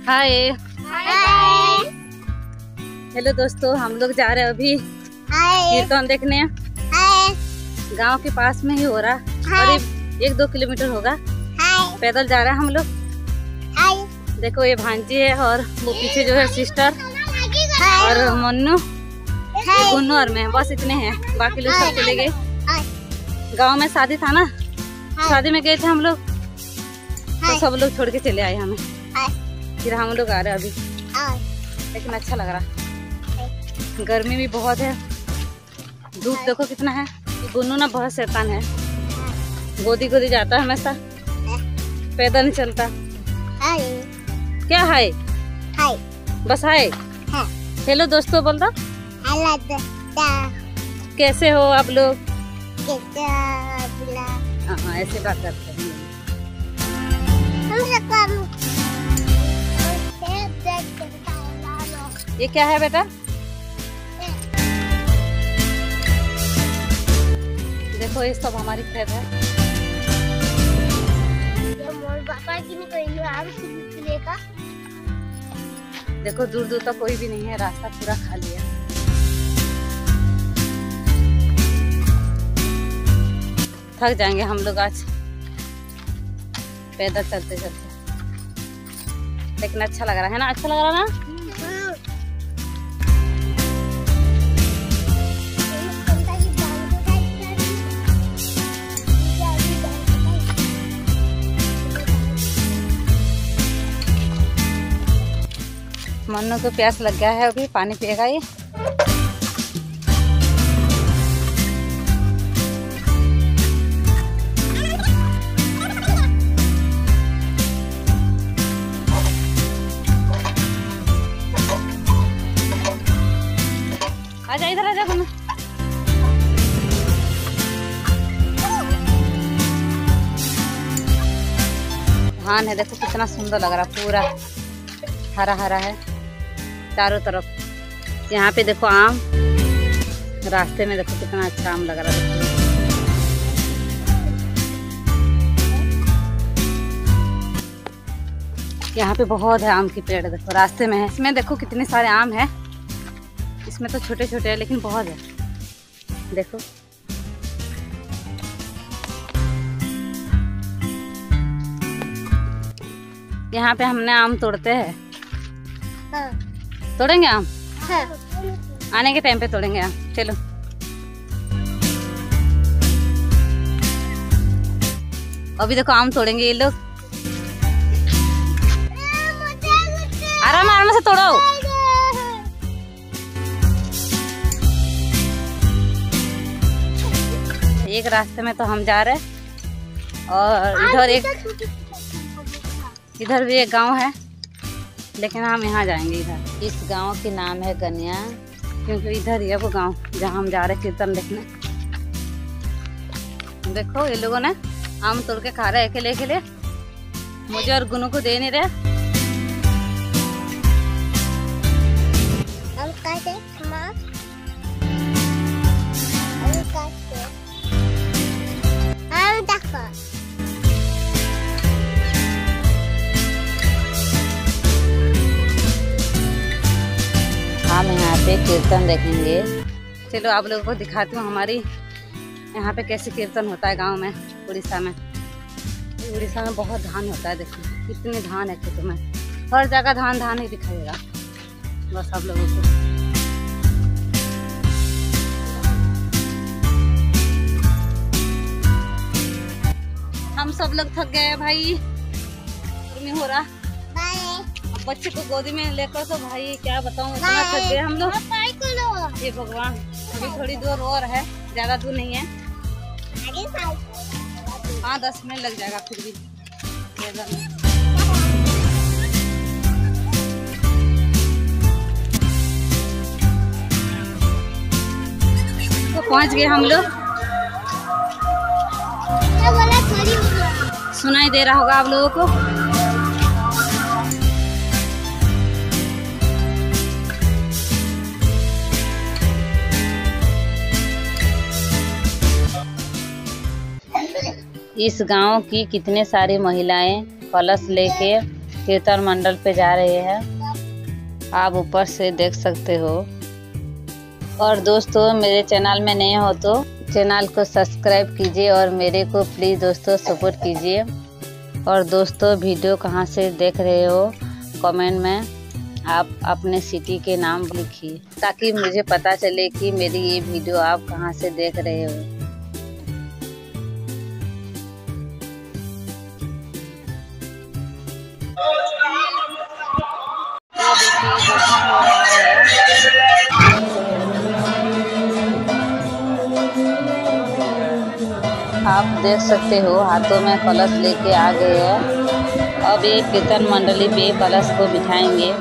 Hi hello दोस्तों, हम लोग जा रहे हैं अभी कीर्तन देखने। गांव के पास में ही हो रहा, करीब 1-2 किलोमीटर होगा। पैदल जा रहे हैं हम लोग। देखो ये भांजी है और वो पीछे जो है सिस्टर और मन्नू, गुन्नू और मैं, बस इतने हैं। बाकी लोग सब चले गए। गांव में शादी था ना, शादी में गए थे हम लोग, तो सब लोग छोड़ के चले आए हमें। फिर हम लोग आ रहे हैं अभी, लेकिन अच्छा लग रहा। गर्मी भी बहुत है, धूप देखो कितना है। गुन्नू ना बहुत शैतान है, गोदी गोदी जाता है हमेशा, पैदल नहीं चलता। क्या हाय बस हाय। हेलो दोस्तों बोल दो। कैसे हो आप लोग? हाँ ऐसे बात करते हैं। ये क्या है बेटा? देखो ये सब हमारी खेत है। देखो दूर दूर तक कोई भी नहीं है, रास्ता पूरा खाली है। थक जाएंगे हम लोग आज पैदल चलते चलते, लेकिन अच्छा लग रहा है ना? अच्छा लग रहा ना? मन्नू को प्यास लग गया है, अभी पानी पिएगा ये। आजा इधर आजा मन्नू। धान है, देखो कितना सुंदर लग रहा, पूरा हरा हरा है चारों तरफ। यहाँ पे देखो आम, रास्ते में देखो कितना अच्छा आम लग रहा है। यहाँ पे बहुत है आम की पेड़, देखो रास्ते में है। इसमें देखो कितने सारे आम है। इसमें तो छोटे छोटे है लेकिन बहुत है, देखो। यहाँ पे हमने आम तोड़ते हैं। तोड़ेंगे आम? आने के टाइम पे तोड़ेंगे आम। चलो अभी देखो आम तोड़ेंगे ये लोग। आराम आराम से तोड़ो। एक रास्ते में तो हम जा रहे और इधर भी एक गांव है, लेकिन हम यहाँ जाएंगे इधर। इस गांव के नाम है गनिया, क्योंकि इधर ही है वो गांव जहाँ हम जा रहे कीर्तन देखने। देखो ये लोगों ने आम तोड़ के खा रहे अकेले अकेले, मुझे और गुनू को दे नहीं रहे। हम यहाँ पे कीर्तन देखेंगे। चलो आप लोगों को दिखाती हूँ हमारी यहाँ पे कैसे कीर्तन होता है गांव में, उड़ीसा में। उड़ीसा में बहुत धान होता है, देखो कितने धान है खेतों में, हर जगह धान धान ही दिखाएगा बस आप लोगों को। हम सब लोग थक गए भाई, नहीं हो रहा। बच्चे को गोदी में लेकर तो भाई क्या बताऊं, इतना थक गए हम लोग। ये भगवान, अभी थोड़ी दूर और है, ज्यादा दूर नहीं है, 5-10 मिनट लग जाएगा फिर भी। तो पहुंच गए हम लोग। सुनाई दे रहा होगा आप लोगों को। इस गांव की कितने सारी महिलाएं कलश लेके कीर्तन मंडल पे जा रहे हैं, आप ऊपर से देख सकते हो। और दोस्तों मेरे चैनल में नए हो तो चैनल को सब्सक्राइब कीजिए और मेरे को प्लीज़ दोस्तों सपोर्ट कीजिए। और दोस्तों वीडियो कहाँ से देख रहे हो कमेंट में आप अपने सिटी के नाम लिखिए, ताकि मुझे पता चले कि मेरी ये वीडियो आप कहाँ से देख रहे हो। आप देख सकते हो हाथों में कलश लेके आ गए हैं। अब ये कीर्तन मंडली पे कलश को बिठाएंगे।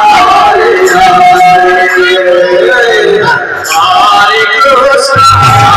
Hare Krishna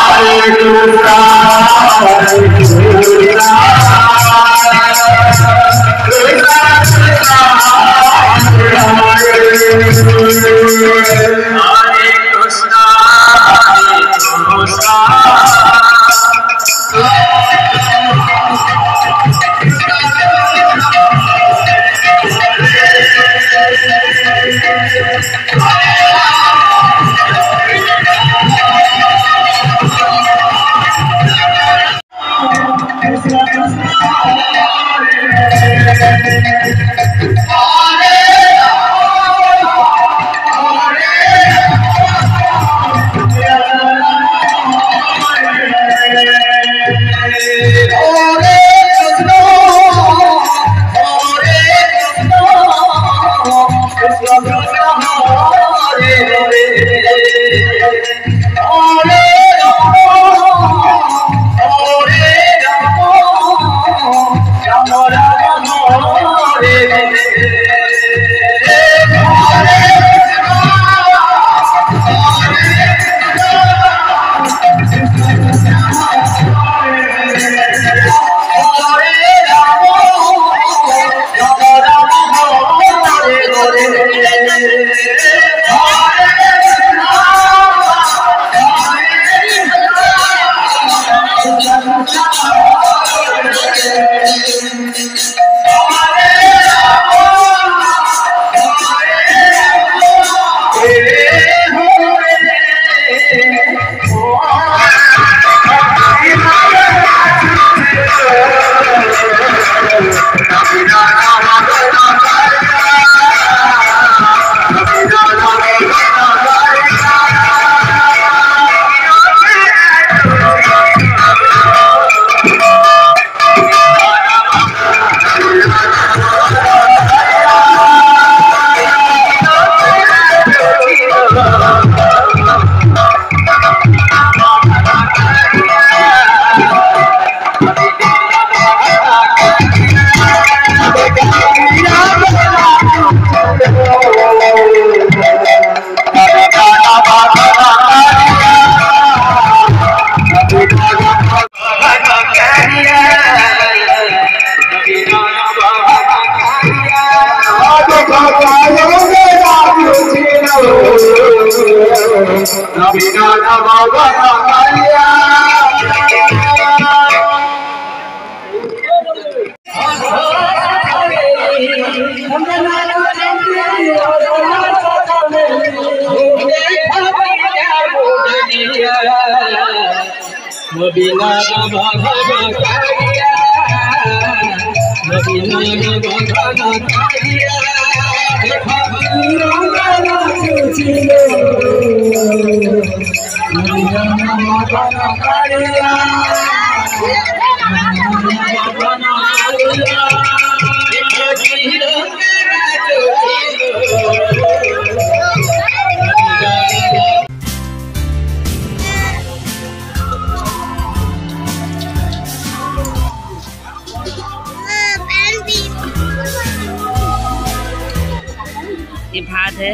ये भात है,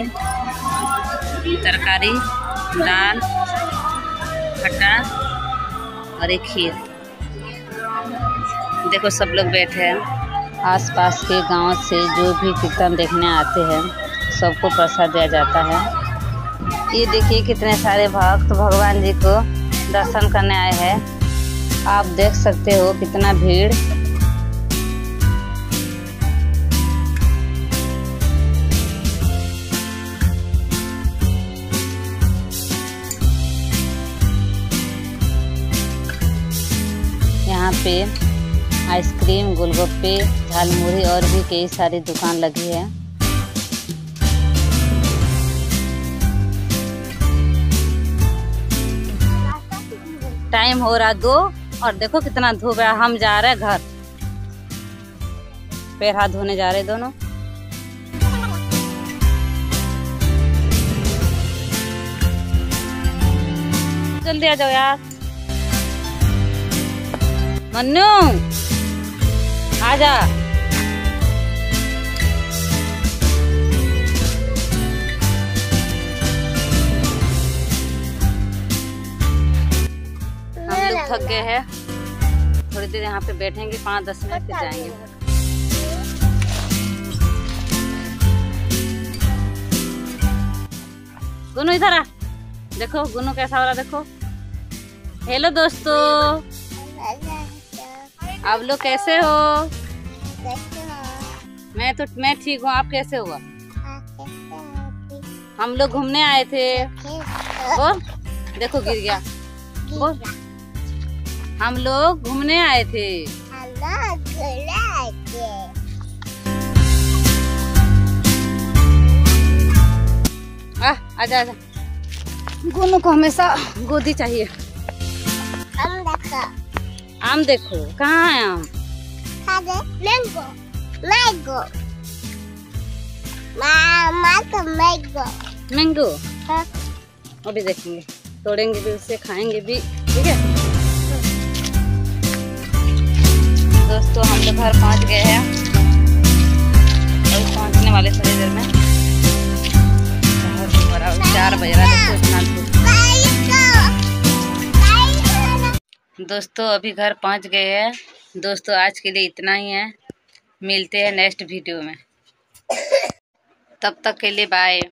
तरकारी, दाल, खट्टा और एक खीर। देखो सब लोग बैठे हैं। आसपास के गांव से जो भी कीर्तन देखने आते हैं सबको प्रसाद दिया जाता है। ये देखिए कितने सारे भक्त भगवान जी को दर्शन करने आए हैं। आप देख सकते हो कितना भीड़। यहाँ पे आइसक्रीम, गोलगप्पे, झालमुड़ी और भी कई सारी दुकान लगी है। टाइम हो रहा 2 और देखो कितना धूप है। हम जा रहे हैं घर, पैर हाथ धोने जा रहे दोनों। जल्दी आ जाओ यार। मन्नू आजा। थक गए हैं, थोड़ी देर यहाँ पे बैठेंगे 5-10 मिनट फिर जाएंगे। गुनू इधर आ, देखो गुनू कैसा हो रहा देखो। हेलो दोस्तों, आप लोग कैसे हो? मैं ठीक हूँ, आप कैसे हो? हम लोग घूमने आए थे। बोल, देखो गिर गया। बोल, हम लोग घूमने आए थे। आजा आजा, गुनू को हमेशा गोदी चाहिए। आम देखो, कहाँ है आम? मैंगो मैंगो मैंगो अभी देखेंगे, तोड़ेंगे भी उसे, खाएंगे भी, ठीक है दोस्तों। हम लोग घर पहुंच गए हैं, अभी पहुंचने वाले थोड़ी देर में। 4 बज रहा है दोस्तों, अभी घर पहुंच गए हैं दोस्तों। आज के लिए इतना ही है, मिलते हैं नेक्स्ट वीडियो में, तब तक के लिए बाय।